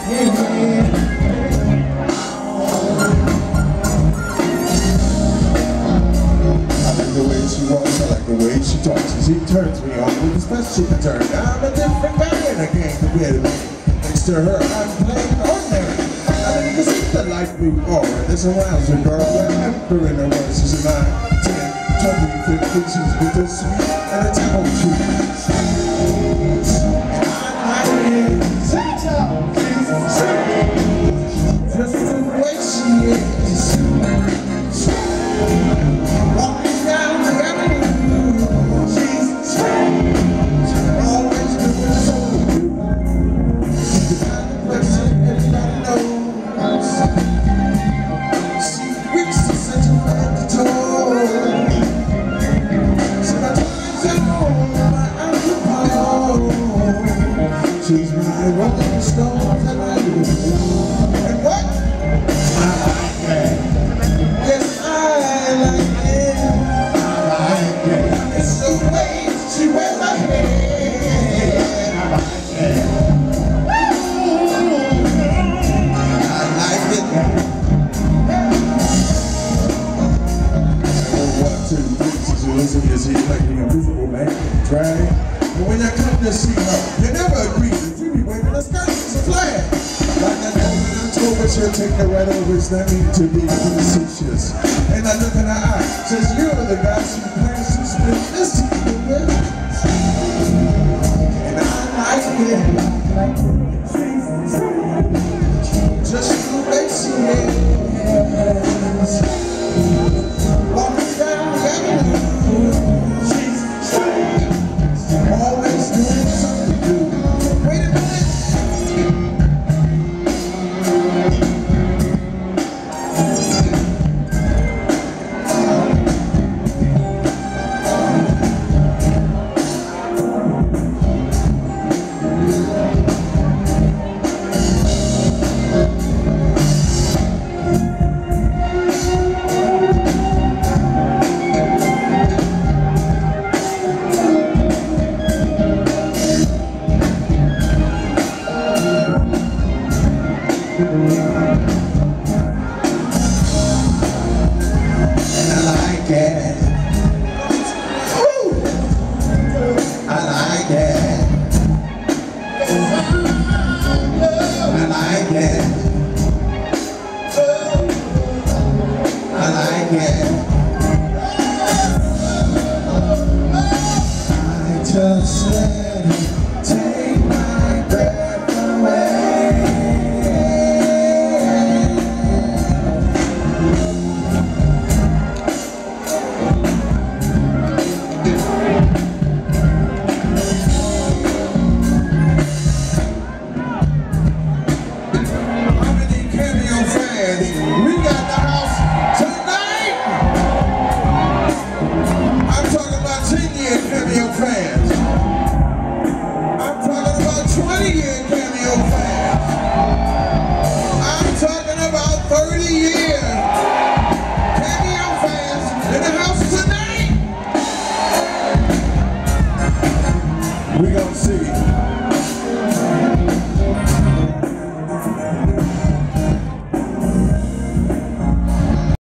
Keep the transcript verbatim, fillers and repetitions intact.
the way she walks, I like the way she talks. She turns me on with a special turn. I'm a different guy and I can't compare to me. Next to her, I'm plain ordinary. I mean, you can see the life we are. This arounds a girl, we're entering her words. She's a nine, ten, twenty, fifty. She's with a sweet and a temple tree. Just the way she is. Walking down the avenue, she's strange, always doing so good. She's the kind of person everybody knows. She reaches to such a mandatory. So my time's at home, my alcohol. She's my rolling stones and I do. And what? I like that. Yes, I like it. I like it. It's the way she wears my hair. I like it. I like it. Oh, one, two, three, six, listen, you see, like the invisible man try. But when you come to see her, you never agree. You be waving a skirt, it's a flag. Like I know in October, she'll take the right over. It's not mean to be facetious. And I look in her eye, says you're the guy she plans to spend this evening with. And I like it. Just the way she is. Walking down the avenue, she's strange. Always doing something new. Wait a minute. And I like it.